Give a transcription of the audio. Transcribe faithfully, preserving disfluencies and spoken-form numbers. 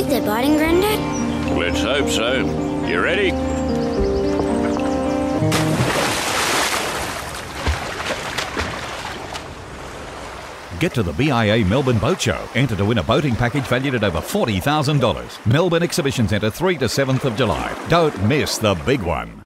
think they're biting, Grandad? Let's hope so. You ready? Get to the B I A Melbourne Boat Show. Enter to win a boating package valued at over forty thousand dollars. Melbourne Exhibition Centre, three to seventh of July. Don't miss the big one.